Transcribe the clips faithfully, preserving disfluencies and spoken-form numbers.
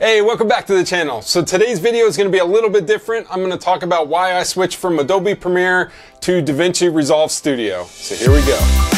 Hey, welcome back to the channel. So today's video is going to be a little bit different. I'm going to talk about why I switched from Adobe Premiere to DaVinci Resolve Studio. So here we go.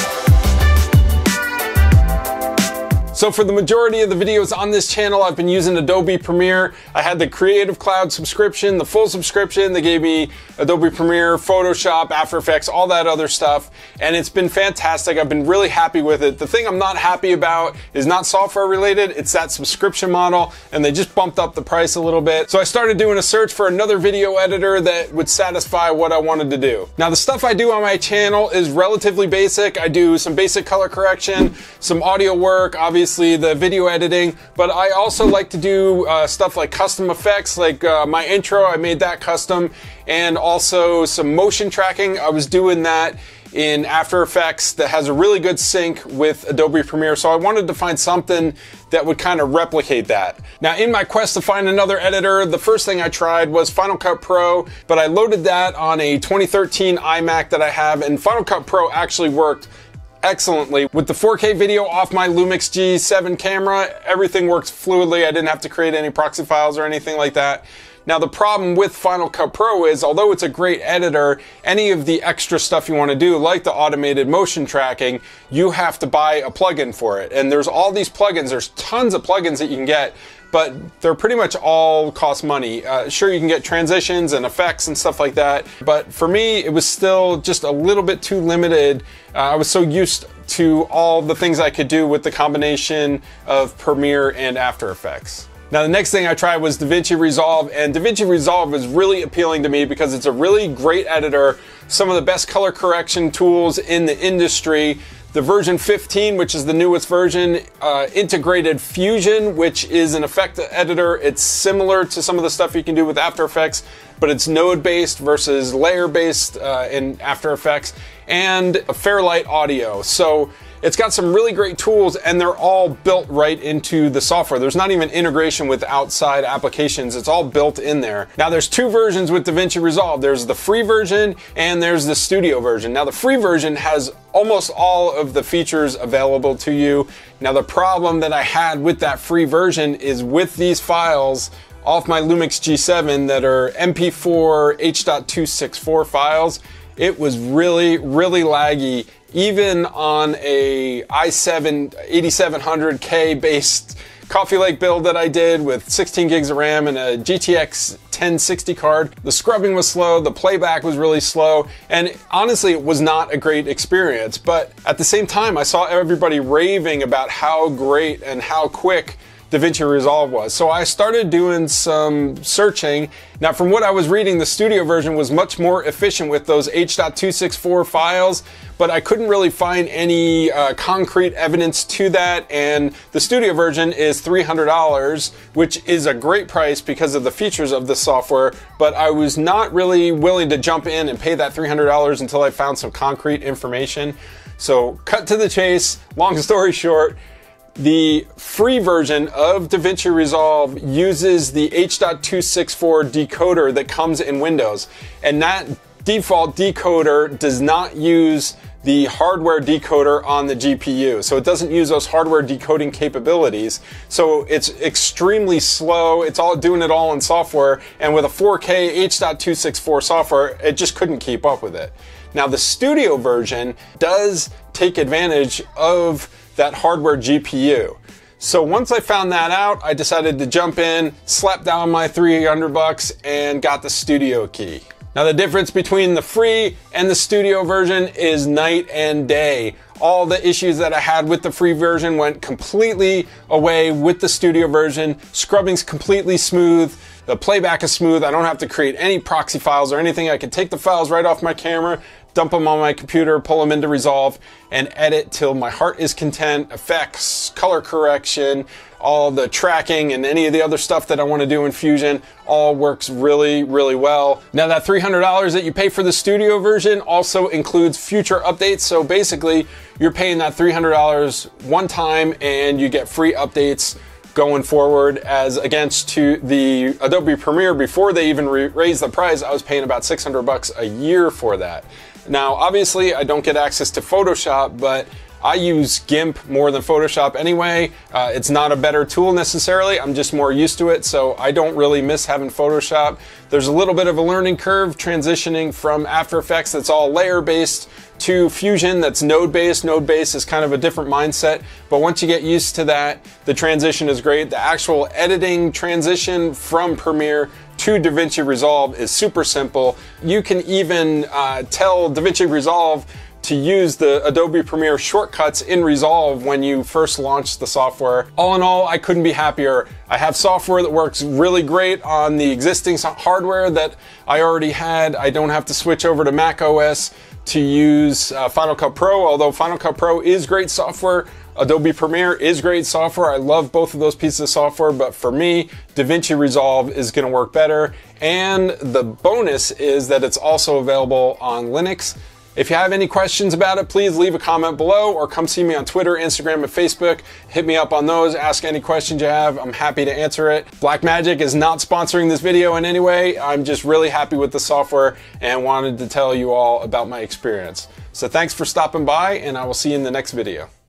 So for the majority of the videos on this channel, I've been using Adobe Premiere. I had the Creative Cloud subscription, the full subscription. They gave me Adobe Premiere, Photoshop, After Effects, all that other stuff. And it's been fantastic. I've been really happy with it. The thing I'm not happy about is not software related. It's that subscription model, and they just bumped up the price a little bit. So I started doing a search for another video editor that would satisfy what I wanted to do. Now, the stuff I do on my channel is relatively basic. I do some basic color correction, some audio work, obviously the video editing, but I also like to do uh, stuff like custom effects, like uh, my intro, I made that custom, and also some motion tracking. I was doing that in After Effects that has a really good sync with Adobe Premiere, so I wanted to find something that would kind of replicate that. Now, in my quest to find another editor, the first thing I tried was Final Cut Pro, but I loaded that on a twenty thirteen iMac that I have, and Final Cut Pro actually worked excellently. With the four K video off my Lumix G seven camera, everything works fluidly. I didn't have to create any proxy files or anything like that. Now, the problem with Final Cut Pro is, although it's a great editor, any of the extra stuff you want to do, like the automated motion tracking, you have to buy a plugin for it. And there's all these plugins, there's tons of plugins that you can get, but they're pretty much all cost money. Uh, sure, you can get transitions and effects and stuff like that, but for me, it was still just a little bit too limited. Uh, I was so used to all the things I could do with the combination of Premiere and After Effects. Now, the next thing I tried was DaVinci Resolve, and DaVinci Resolve is really appealing to me because it's a really great editor, some of the best color correction tools in the industry. The version fifteen, which is the newest version, uh, integrated Fusion, which is an effect editor. It's similar to some of the stuff you can do with After Effects, but it's node-based versus layer-based uh, in After Effects, and a Fairlight Audio. So it's got some really great tools, and they're all built right into the software. There's not even integration with outside applications. It's all built in there. Now, there's two versions with DaVinci Resolve. There's the free version and there's the studio version. Now, the free version has almost all of the features available to you. Now, the problem that I had with that free version is with these files off my Lumix G seven that are M P four H two sixty-four files, it was really, really laggy. Even on a i seven eighty-seven hundred K based Coffee Lake build that I did with sixteen gigs of RAM and a G T X ten sixty card, the scrubbing was slow, the playback was really slow, and honestly, it was not a great experience. But at the same time, I saw everybody raving about how great and how quick DaVinci Resolve was. So I started doing some searching. Now, from what I was reading, the studio version was much more efficient with those H two sixty-four files, but I couldn't really find any uh, concrete evidence to that. And the studio version is three hundred dollars, which is a great price because of the features of the software, but I was not really willing to jump in and pay that three hundred dollars until I found some concrete information. So cut to the chase, long story short, the free version of DaVinci Resolve uses the H two sixty-four decoder that comes in Windows, and that default decoder does not use the hardware decoder on the G P U. So it doesn't use those hardware decoding capabilities. So it's extremely slow. It's all doing it all in software, and with a four K H two sixty-four software, it just couldn't keep up with it. Now, the studio version does take advantage of that hardware G P U. So once I found that out, I decided to jump in, slap down my three hundred bucks, and got the studio key. Now, the difference between the free and the studio version is night and day. All the issues that I had with the free version went completely away with the studio version. Scrubbing's completely smooth. The playback is smooth. I don't have to create any proxy files or anything. I can take the files right off my camera, dump them on my computer, pull them into Resolve, and edit till my heart is content. Effects, color correction, all the tracking, and any of the other stuff that I want to do in Fusion all works really, really well. Now, that three hundred dollars that you pay for the studio version also includes future updates. So basically, you're paying that three hundred dollars one time and you get free updates going forward, as against to the Adobe Premiere. Before they even raised the price, I was paying about six hundred bucks a year for that. Now, obviously, I don't get access to Photoshop, but I use GIMP more than Photoshop anyway. Uh, it's not a better tool necessarily. I'm just more used to it, so I don't really miss having Photoshop. There's a little bit of a learning curve transitioning from After Effects that's all layer-based to Fusion that's node-based. Node-based is kind of a different mindset, but once you get used to that, the transition is great. The actual editing transition from Premiere to DaVinci Resolve is super simple. You can even uh, tell DaVinci Resolve to use the Adobe Premiere shortcuts in Resolve when you first launch the software. All in all, I couldn't be happier. I have software that works really great on the existing hardware that I already had. I don't have to switch over to Mac O S to use uh, Final Cut Pro, although Final Cut Pro is great software. Adobe Premiere is great software. I love both of those pieces of software, but for me, DaVinci Resolve is gonna work better. And the bonus is that it's also available on Linux. If you have any questions about it, please leave a comment below or come see me on Twitter, Instagram, and Facebook. Hit me up on those, ask any questions you have. I'm happy to answer it. Blackmagic is not sponsoring this video in any way. I'm just really happy with the software and wanted to tell you all about my experience. So thanks for stopping by, and I will see you in the next video.